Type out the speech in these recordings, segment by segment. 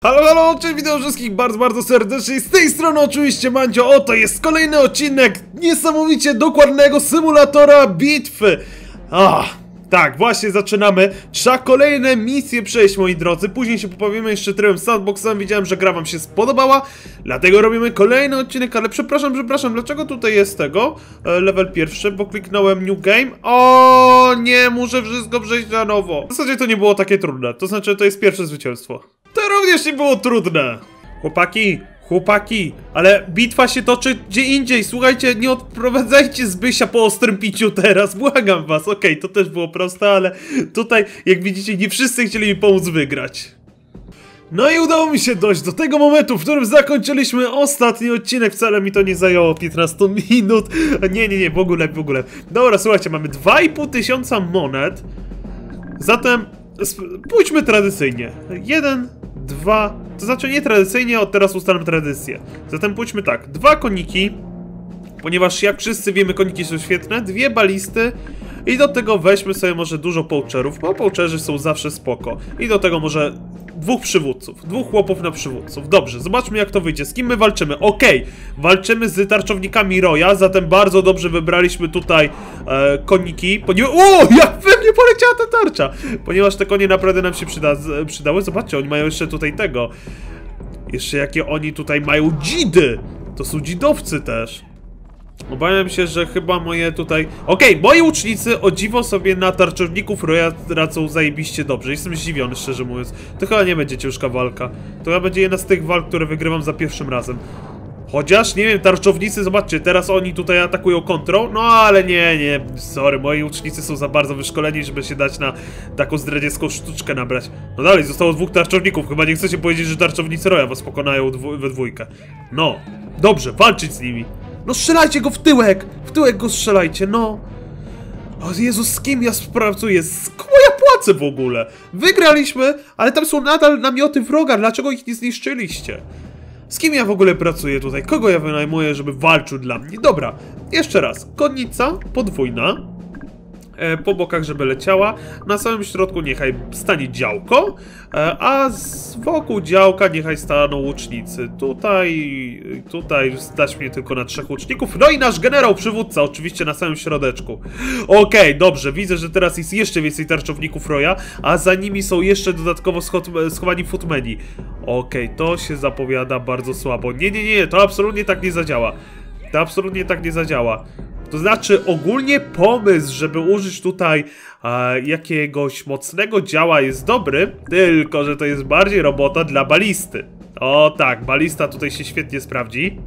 Halo, halo, cześć, witam wszystkich bardzo serdecznie, z tej strony oczywiście Mandzio. Oto jest kolejny odcinek niesamowicie dokładnego symulatora bitwy. Tak, właśnie zaczynamy. Trzeba kolejne misje przejść, moi drodzy. Później się popowimy jeszcze trybem sandboxem. Widziałem, że gra wam się spodobała, dlatego robimy kolejny odcinek, ale przepraszam, dlaczego tutaj jest tego? Level pierwszy, bo kliknąłem New Game. O nie, muszę wszystko przejść na nowo. W zasadzie to nie było takie trudne, to znaczy to jest pierwsze zwycięstwo. To również nie było trudne. Chłopaki, ale bitwa się toczy gdzie indziej. Słuchajcie, nie odprowadzajcie Zbysia po ostrym piciu teraz, błagam was. Okej, to też było proste, ale tutaj, jak widzicie, nie wszyscy chcieli mi pomóc wygrać. No i udało mi się dojść do tego momentu, w którym zakończyliśmy ostatni odcinek. Wcale mi to nie zajęło 15 minut. Nie, w ogóle. Dobra, słuchajcie, mamy 2500 monet. Zatem pójdźmy tradycyjnie. 1, 2, to znaczy nie tradycyjnie, od teraz ustalam tradycję. Zatem pójdźmy tak, 2 koniki, ponieważ jak wszyscy wiemy, koniki są świetne, 2 balisty i do tego weźmy sobie może dużo połczerów, bo połczerzy są zawsze spoko. I do tego może 2 przywódców, 2 chłopów na przywódców. Dobrze, zobaczmy jak to wyjdzie, z kim my walczymy. Okej, walczymy z tarczownikami Roya, zatem bardzo dobrze wybraliśmy tutaj koniki, ponieważ... O, jak pewnie poleciała ta tarcza! Ponieważ te konie naprawdę nam się przydały. Zobaczcie, oni mają jeszcze tutaj tego. Jeszcze jakie oni tutaj mają dzidy! To są dzidowcy też. Obawiam się, że chyba moje tutaj... Okej, moi łucznicy o dziwo sobie na tarczowników Roya radzą zajebiście dobrze. Jestem zdziwiony, szczerze mówiąc. To chyba nie będzie ciężka walka. To chyba będzie jedna z tych walk, które wygrywam za pierwszym razem. Chociaż, nie wiem, tarczownicy, zobaczcie, teraz oni tutaj atakują kontrą. No ale nie, sorry, moi łucznicy są za bardzo wyszkoleni, żeby się dać na taką zdradziecką sztuczkę nabrać. No dalej, zostało 2 tarczowników. Chyba nie chcecie powiedzieć, że tarczownicy Roya was pokonają we dwójkę. No, dobrze, walczyć z nimi. No strzelajcie go w tyłek! W tyłek go strzelajcie, no! O Jezus, z kim ja współpracuję? Z kogo ja płacę w ogóle? Wygraliśmy, ale tam są nadal namioty wroga, dlaczego ich nie zniszczyliście? Z kim ja w ogóle pracuję tutaj? Kogo ja wynajmuję, żeby walczył dla mnie? Dobra, jeszcze raz. Konnica podwójna. Po bokach, żeby leciała. Na samym środku niechaj stanie działko, a wokół działka niechaj staną łucznicy. Tutaj stać mnie tylko na 3 łuczników. No i nasz generał przywódca, oczywiście na samym środeczku. Okej, dobrze, widzę, że teraz jest jeszcze więcej tarczowników Roya, a za nimi są jeszcze dodatkowo schowani footmeni. Okej, to się zapowiada bardzo słabo. Nie, to absolutnie tak nie zadziała. To znaczy, ogólnie pomysł, żeby użyć tutaj jakiegoś mocnego działa jest dobry, tylko że to jest bardziej robota dla balisty. O tak, balista tutaj się świetnie sprawdzi.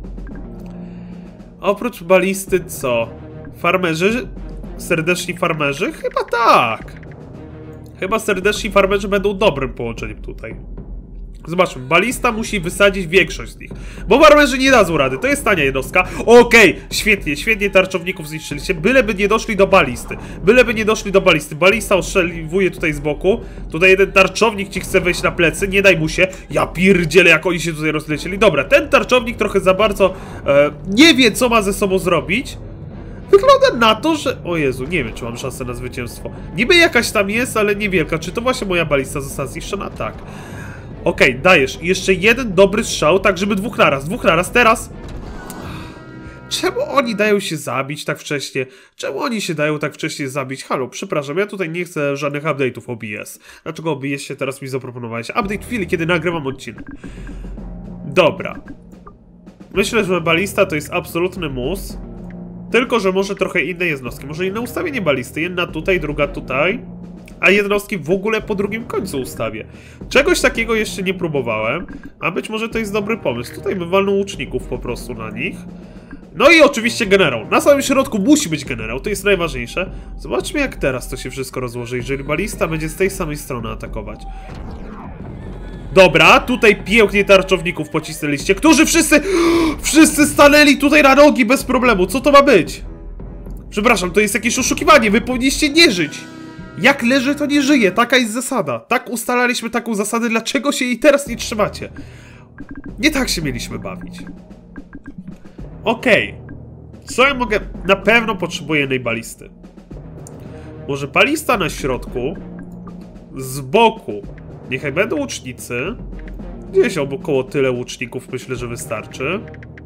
Oprócz balisty co? Farmerzy? Serdeczni farmerzy? Chyba tak. Chyba serdeczni farmerzy będą dobrym połączeniem tutaj. Zobaczmy, balista musi wysadzić większość z nich, bo farmerzy nie dadzą rady, to jest tania jednostka. Okej, świetnie tarczowników zniszczyliście, byleby nie doszli do balisty. Balista ostrzeliwuje tutaj z boku, tutaj jeden tarczownik ci chce wejść na plecy, nie daj mu się. Ja pierdzielę, jak oni się tutaj rozlecieli. Dobra, ten tarczownik trochę za bardzo nie wie, co ma ze sobą zrobić. Wygląda na to, że... O Jezu, nie wiem, czy mam szansę na zwycięstwo. Niby jakaś tam jest, ale niewielka. Czy to właśnie moja balista została zniszczona? Tak. Okej, dajesz. Jeszcze jeden dobry strzał, tak żeby 2 naraz, teraz. Czemu oni dają się zabić tak wcześnie? Halo, przepraszam, ja tutaj nie chcę żadnych update'ów OBS. Dlaczego OBS się teraz mi zaproponowałeś? Update chwili, kiedy nagrywam odcinek. Dobra. Myślę, że balista to jest absolutny mus. Tylko, że może trochę inne jednostki. Może inne ustawienie balisty. Jedna tutaj, druga tutaj. A jednostki w ogóle po drugim końcu ustawię. Czegoś takiego jeszcze nie próbowałem, a być może to jest dobry pomysł. Tutaj bym walnął łuczników po prostu na nich. No i oczywiście generał. Na samym środku musi być generał, to jest najważniejsze. Zobaczmy jak teraz to się wszystko rozłoży, jeżeli balista będzie z tej samej strony atakować. Dobra, tutaj pięknie tarczowników pocisnęliście, którzy wszyscy stanęli tutaj na nogi bez problemu. Co to ma być? Przepraszam, to jest jakieś oszukiwanie, wy powinniście nie żyć. Jak leży, to nie żyje. Taka jest zasada. Tak ustalaliśmy taką zasadę. Dlaczego się jej teraz nie trzymacie? Nie tak się mieliśmy bawić. Okej. Co ja mogę... Na pewno potrzebuję jednej balisty. Może balista na środku. Z boku. Niechaj będą łucznicy. Gdzieś około tyle łuczników myślę, że wystarczy.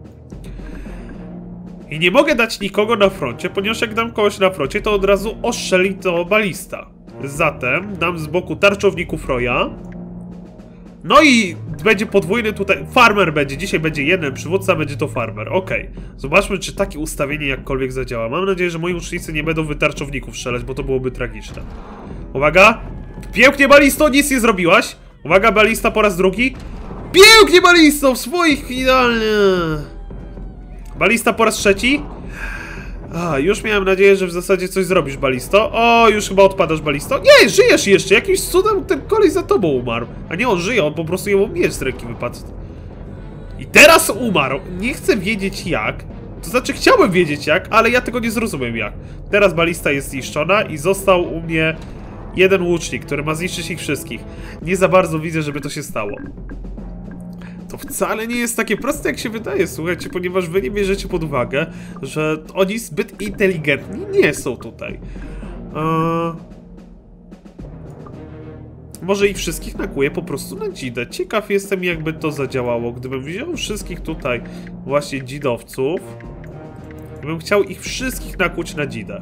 I nie mogę dać nikogo na froncie, ponieważ jak dam kogoś na froncie, to od razu ostrzeli to balista. Zatem dam z boku tarczowników Roya. No i będzie podwójny tutaj, farmer będzie, dzisiaj będzie jeden przywódca, będzie to farmer, okej. Zobaczmy, czy takie ustawienie jakkolwiek zadziała. Mam nadzieję, że moi łucznicy nie będą tarczowników strzelać, bo to byłoby tragiczne. Uwaga! Pięknie, balisto, nic nie zrobiłaś. Uwaga, balista po raz drugi. Pięknie, balisto, w swoich idealnie. Balista po raz trzeci. Już miałem nadzieję, że w zasadzie coś zrobisz, balisto. O, już chyba odpadasz, balisto. Nie, żyjesz jeszcze. Jakimś cudem ten kolej za tobą umarł. A nie, on żyje, on po prostu jemu miecz z ręki wypadł. I teraz umarł. Nie chcę wiedzieć jak. To znaczy, chciałbym wiedzieć jak, ale ja tego nie zrozumiem jak. Teraz balista jest zniszczona i został u mnie jeden łucznik, który ma zniszczyć ich wszystkich. Nie za bardzo widzę, żeby to się stało. To wcale nie jest takie proste, jak się wydaje, słuchajcie, ponieważ wy nie bierzecie pod uwagę, że oni zbyt inteligentni nie są tutaj. Może ich wszystkich nakłuję po prostu na dzidę. Ciekaw jestem, jakby to zadziałało. Gdybym wziął wszystkich tutaj właśnie dzidowców, gdybym chciał ich wszystkich nakłuć na dzidę.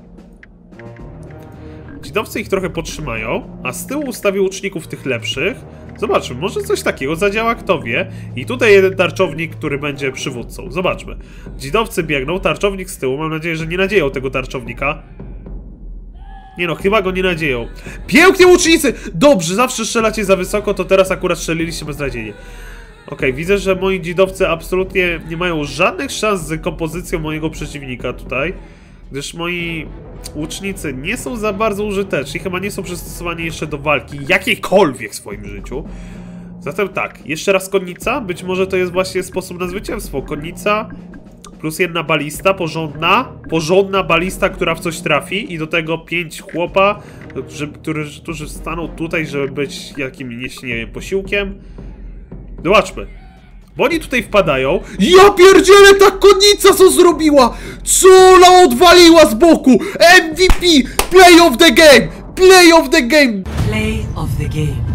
Dzidowcy ich trochę podtrzymają, a z tyłu ustawił łuczników tych lepszych. Zobaczmy, może coś takiego zadziała, kto wie. I tutaj jeden tarczownik, który będzie przywódcą. Zobaczmy. Dzidowcy biegną, tarczownik z tyłu. Mam nadzieję, że nie nadzieją tego tarczownika. Nie no, chyba go nie nadzieją. Pięknie, łucznicy! Dobrze, zawsze strzelacie za wysoko, to teraz akurat strzeliliście beznadziejnie. Okej, widzę, że moi dzidowcy absolutnie nie mają żadnych szans z kompozycją mojego przeciwnika tutaj. Gdyż moi łucznicy nie są za bardzo użyteczni, chyba nie są przystosowani jeszcze do walki jakiejkolwiek w swoim życiu. Zatem tak, jeszcze raz konnica, być może to jest właśnie sposób na zwycięstwo. Konnica plus jedna balista, porządna balista, która w coś trafi i do tego 5 chłopa, którzy staną tutaj, żeby być jakimś, nie wiem, posiłkiem. Zobaczmy. Bo oni tutaj wpadają. Ja pierdzielę, ta konnica co zrobiła! Co ona odwaliła z boku! MVP! Play of the game! Play of the game! Play of the game.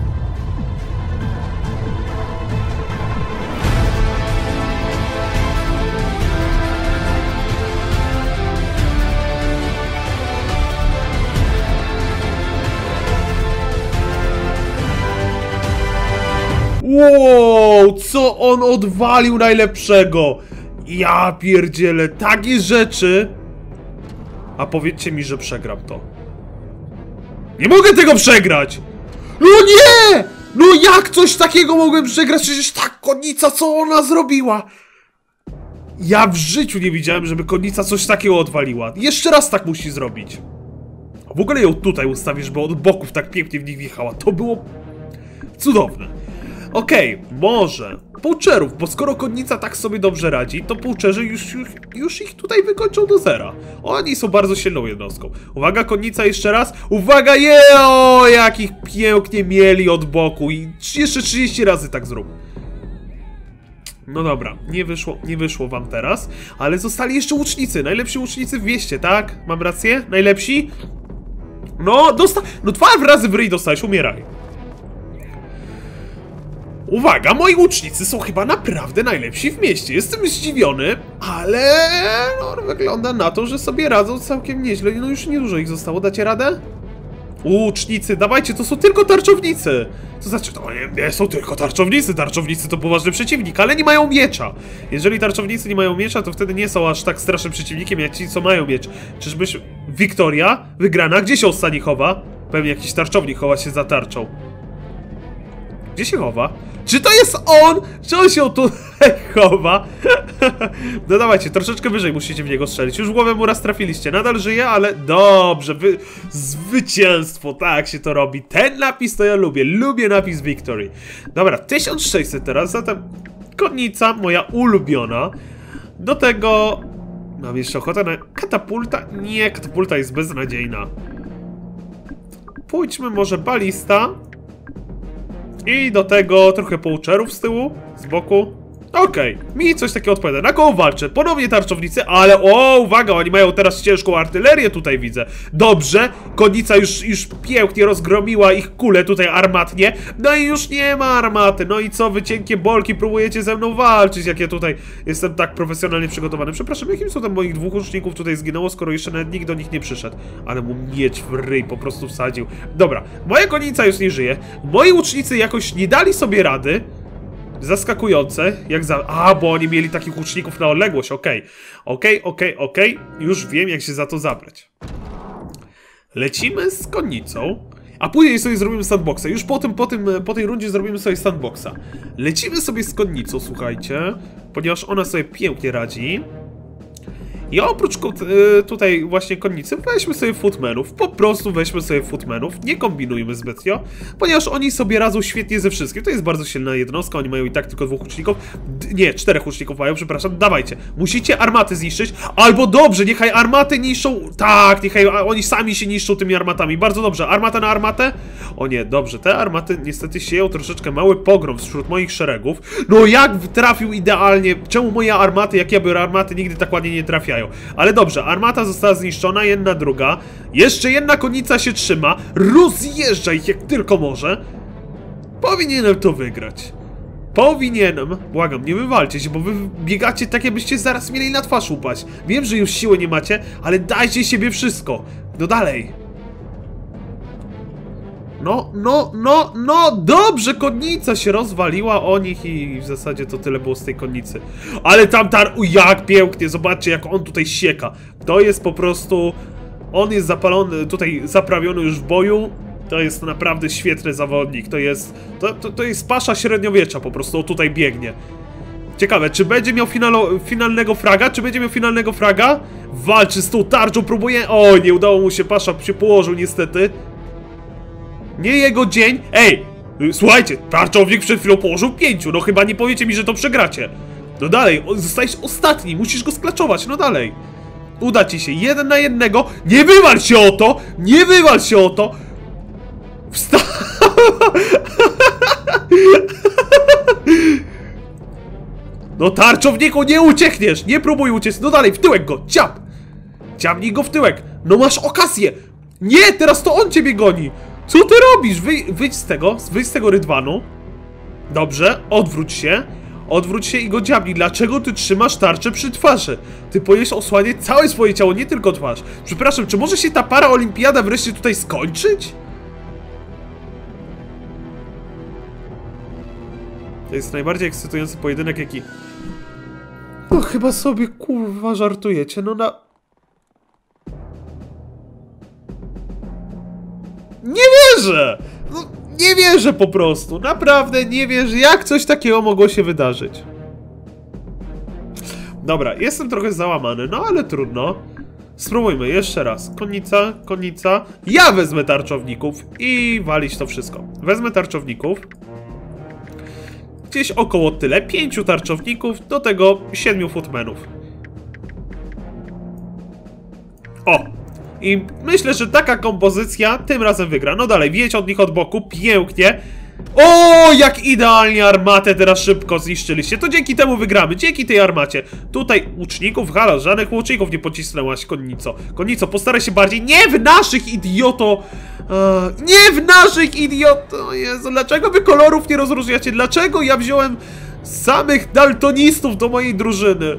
Wow, co on odwalił najlepszego! Ja pierdzielę, takie rzeczy! A powiedzcie mi, że przegram to. Nie mogę tego przegrać! No nie! No jak coś takiego mogłem przegrać? Przecież ta konnica, co ona zrobiła? Ja w życiu nie widziałem, żeby konnica coś takiego odwaliła. Jeszcze raz tak musi zrobić. W ogóle ją tutaj ustawisz, bo od boków tak pięknie w nich wjechała. To było cudowne. Okej, może połczerów, bo skoro konnica tak sobie dobrze radzi, to połczerzy już ich tutaj wykończą do zera. Oni są bardzo silną jednostką. Uwaga, konnica jeszcze raz. Uwaga, o, jak ich pięknie mieli od boku i jeszcze 30 razy tak zrób. No dobra, nie wyszło wam teraz, ale zostali jeszcze łucznicy, najlepsi łucznicy w mieście, tak? Mam rację? Najlepsi? No, no 2 razy w ryj dostałeś, umieraj. Uwaga, moi łucznicy są chyba naprawdę najlepsi w mieście. Jestem zdziwiony, ale no, wygląda na to, że sobie radzą całkiem nieźle. No już niedużo ich zostało, dacie radę? Łucznicy, dawajcie, to są tylko tarczownicy. To znaczy, to nie są tylko tarczownicy. Tarczownicy to poważny przeciwnik, ale nie mają miecza. Jeżeli tarczownicy nie mają miecza, to wtedy nie są aż tak strasznym przeciwnikiem, jak ci, co mają miecz. Czyżbyś... Wiktoria? Wygrana? Gdzie się ostatni chowa? Pewnie jakiś tarczownik chowa się za tarczą. Gdzie się chowa? Czy to jest on? Czy on się tutaj chowa? No dawajcie, troszeczkę wyżej musicie w niego strzelić. Już w głowę mu raz trafiliście. Nadal żyje, ale dobrze. Zwycięstwo, tak się to robi. Ten napis to ja lubię. Lubię napis Victory. Dobra, 1600 teraz, zatem konnica, moja ulubiona. Do tego... Mam jeszcze ochotę na katapulta? Nie, katapulta jest beznadziejna. Pójdźmy może balista. I do tego trochę połczerów z tyłu, z boku. Okej, mi coś takiego odpowiada. Na koło walczę? Ponownie tarczownicy, ale uwaga, oni mają teraz ciężką artylerię tutaj widzę. Dobrze, konnica już pięknie rozgromiła ich kulę tutaj armatnie. No i już nie ma armaty. No i co, wy cienkie bolki próbujecie ze mną walczyć, jak ja tutaj jestem tak profesjonalnie przygotowany. Przepraszam, jakim cudem moich 2 łuczników tutaj zginęło, skoro jeszcze nawet nikt do nich nie przyszedł. Ale mu miecz w ryj po prostu wsadził. Dobra, moja konica już nie żyje. Moi łucznicy jakoś nie dali sobie rady. Zaskakujące, jak za... bo oni mieli takich łuczników na odległość, okej. Już wiem, jak się za to zabrać. Lecimy z konnicą, a później sobie zrobimy sandboxa. Już po tej rundzie zrobimy sobie sandboxa. Lecimy sobie z konnicą, słuchajcie, ponieważ ona sobie pięknie radzi. I oprócz tutaj właśnie konnicy weźmy sobie footmenów, po prostu weźmy sobie footmenów, nie kombinujmy zbytnio, ponieważ oni sobie radzą świetnie ze wszystkim. To jest bardzo silna jednostka, oni mają i tak tylko 2 łuczników, nie, 4 łuczników mają, przepraszam, dawajcie. Musicie armaty zniszczyć, albo dobrze, niechaj armaty niszczą, tak, niechaj oni sami się niszczą tymi armatami, bardzo dobrze. Armata na armatę? O nie, dobrze, te armaty niestety sieją troszeczkę mały pogrom wśród moich szeregów. No jak trafił idealnie, czemu moje armaty, jak ja biorę armaty, nigdy tak ładnie nie trafiają? Ale dobrze, armata została zniszczona, jedna, druga. Jeszcze jedna konnica się trzyma. Rozjeżdża ich jak tylko może. Powinienem to wygrać. Powinienem. Błagam, nie wywalcie się, bo wy biegacie tak, jakbyście zaraz mieli na twarz upaść. Wiem, że już siły nie macie, ale dajcie siebie wszystko. No dalej. No, dobrze, konnica się rozwaliła o nich i w zasadzie to tyle było z tej konnicy. Ale tam jak pięknie, zobaczcie jak on tutaj sieka. To jest po prostu, on jest zapalony, tutaj zaprawiony już w boju. To jest naprawdę świetny zawodnik, to jest pasza średniowiecza po prostu, on tutaj biegnie. Ciekawe, czy będzie miał finalnego fraga? Walczy z tą tarczą, próbuje, oj, nie udało mu się, pasza się położył niestety. Nie jego dzień. Ej, słuchajcie, tarczownik przed chwilą położył 5. No chyba nie powiecie mi, że to przegracie. No dalej, zostajesz ostatni, musisz go sklaczować, no dalej. Uda ci się, 1 na 1. Nie wywal się o to! Nie wywal się o to! No tarczowniku, nie uciekniesz! Nie próbuj uciec, no dalej, w tyłek go, ciap! Ciapnij go w tyłek, no masz okazję! Nie, teraz to on ciebie goni! Co ty robisz? Wyjdź z tego rydwanu. Dobrze, odwróć się i go dziabnij. Dlaczego ty trzymasz tarczę przy twarzy? Ty powinieneś osłaniać całe swoje ciało, nie tylko twarz. Przepraszam, czy może się ta paraolimpiada wreszcie tutaj skończyć? To jest najbardziej ekscytujący pojedynek, jaki... No chyba sobie, kurwa, żartujecie, no na... Nie wierzę! No, nie wierzę po prostu, naprawdę nie wierzę, jak coś takiego mogło się wydarzyć. Dobra, jestem trochę załamany, no ale trudno. Spróbujmy jeszcze raz. Konnica. Ja wezmę tarczowników i walić to wszystko. Wezmę tarczowników. Gdzieś około tyle. 5 tarczowników, do tego 7 footmenów. O! I myślę, że taka kompozycja tym razem wygra. No dalej, wiedź od nich od boku, pięknie. O, jak idealnie armatę teraz szybko zniszczyliście. To dzięki temu wygramy, dzięki tej armacie. Tutaj łuczników, halo, żadnych łuczników nie pocisnęłaś, konnico. Konnico, postaraj się bardziej. Nie w naszych, idioto! Nie w naszych, idioto! Jezu, dlaczego wy kolorów nie rozróżniacie? Dlaczego ja wziąłem samych daltonistów do mojej drużyny?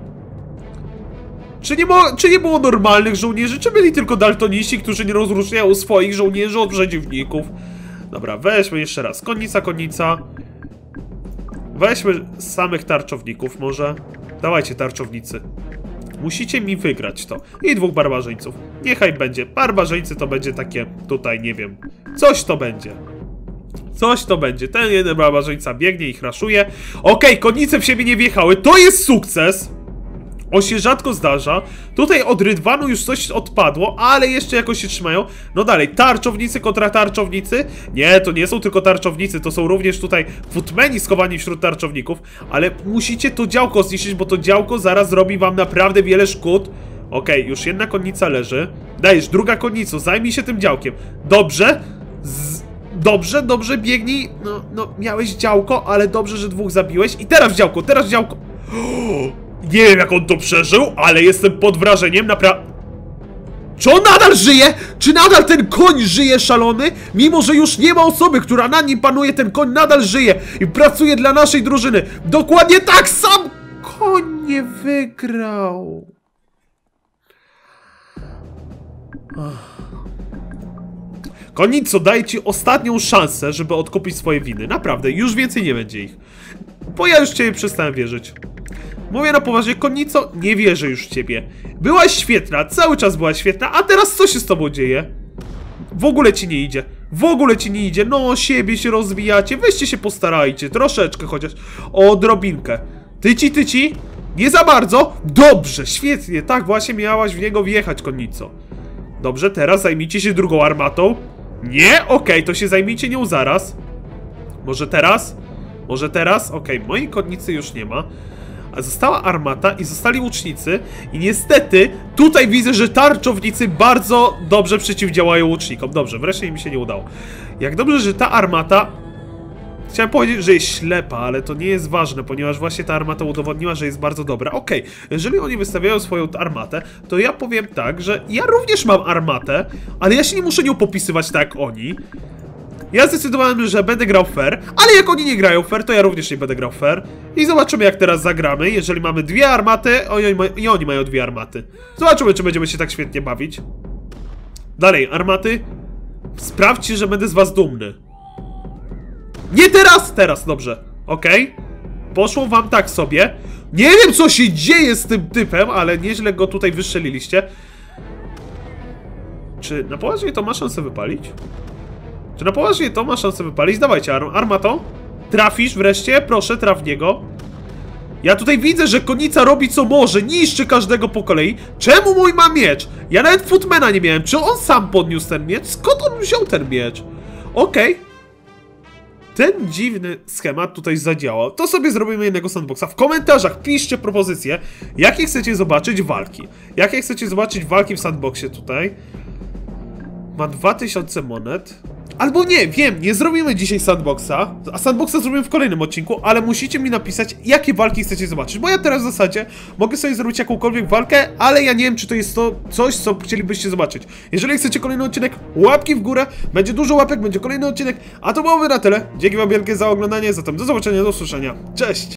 Czy nie było normalnych żołnierzy? Czy byli tylko daltoniści, którzy nie rozróżniają swoich żołnierzy od przeciwników? Dobra, weźmy jeszcze raz. Konnica. Weźmy samych tarczowników może. Dawajcie tarczownicy. Musicie mi wygrać to. I 2 barbarzyńców. Niechaj będzie. Barbarzyńcy to będzie takie tutaj, nie wiem. Coś to będzie. Ten jeden barbarzyńca biegnie i crashuje. Okej, konnice w siebie nie wjechały. To jest sukces. On się rzadko zdarza. Tutaj od rydwanu już coś odpadło, ale jeszcze jakoś się trzymają. No dalej, tarczownicy kontra tarczownicy. Nie, to nie są tylko tarczownicy, to są również tutaj footmeni schowani wśród tarczowników. Ale musicie to działko zniszczyć, bo to działko zaraz zrobi wam naprawdę wiele szkód. Okej, już jedna konnica leży. Dajesz, druga konnico, zajmij się tym działkiem. Dobrze. Dobrze, dobrze, biegnij. No, miałeś działko, ale dobrze, że 2 zabiłeś. I teraz działko, teraz działko. Nie wiem, jak on to przeżył, ale jestem pod wrażeniem, Czy on nadal żyje? Czy nadal ten koń żyje szalony? Mimo, że już nie ma osoby, która nad nim panuje, ten koń nadal żyje i pracuje dla naszej drużyny. Dokładnie tak, sam koń nie wygrał. Konico, daję ci ostatnią szansę, żeby odkupić swoje winy. Naprawdę, już więcej nie będzie ich. Bo ja już w ciebie przestałem wierzyć. Mówię na poważnie, Konico, nie wierzę już w ciebie. Byłaś świetna, cały czas byłaś świetna, a teraz co się z tobą dzieje? W ogóle ci nie idzie. W ogóle ci nie idzie. No, siebie się rozwijacie. Weźcie się postarajcie. Troszeczkę chociaż. O, odrobinkę. Tyci. Nie za bardzo. Dobrze, świetnie. Tak właśnie miałaś w niego wjechać, Konico. Dobrze, teraz zajmijcie się drugą armatą. Nie? Okej, to się zajmijcie nią zaraz. Może teraz? Może teraz? Okej, mojej konnicy już nie ma. A została armata i zostali łucznicy. I niestety, tutaj widzę, że tarczownicy bardzo dobrze przeciwdziałają łucznikom. Dobrze, wreszcie im się nie udało. Jak dobrze, że ta armata... Chciałem powiedzieć, że jest ślepa, ale to nie jest ważne, ponieważ właśnie ta armata udowodniła, że jest bardzo dobra. Okej, jeżeli oni wystawiają swoją armatę, to ja powiem tak, że ja również mam armatę, ale ja się nie muszę nią popisywać tak jak oni. Ja zdecydowałem, że będę grał fair, ale jak oni nie grają fair, to ja również nie będę grał fair. I zobaczymy, jak teraz zagramy, jeżeli mamy 2 armaty i oni mają 2 armaty. Zobaczymy, czy będziemy się tak świetnie bawić. Dalej, armaty. Sprawdźcie, że będę z was dumny. Nie teraz! Teraz, dobrze. Okej. Poszło wam tak sobie. Nie wiem, co się dzieje z tym typem, ale nieźle go tutaj wystrzeliliście. Czy na poważnie to ma szansę wypalić? Czy na poważnie to ma szansę wypalić? Dawajcie, armato. Trafisz wreszcie? Proszę, traf w niego. Ja tutaj widzę, że konica robi co może. Niszczy każdego po kolei. Czemu mój ma miecz? Ja nawet footmana nie miałem. Czy on sam podniósł ten miecz? Skąd on wziął ten miecz? Okej. Ten dziwny schemat tutaj zadziałał. To sobie zrobimy jednego sandboxa. W komentarzach piszcie propozycje, jakie chcecie zobaczyć walki. Jakie chcecie zobaczyć walki w sandboxie tutaj. Ma 2000 monet. Albo nie, wiem, nie zrobimy dzisiaj sandboxa, a sandboxa zrobimy w kolejnym odcinku, ale musicie mi napisać, jakie walki chcecie zobaczyć, bo ja teraz w zasadzie mogę sobie zrobić jakąkolwiek walkę, ale ja nie wiem, czy to jest to coś, co chcielibyście zobaczyć. Jeżeli chcecie kolejny odcinek, łapki w górę, będzie dużo łapek, będzie kolejny odcinek, a to byłoby na tyle. Dzięki wam wielkie za oglądanie, zatem do zobaczenia, do usłyszenia, cześć!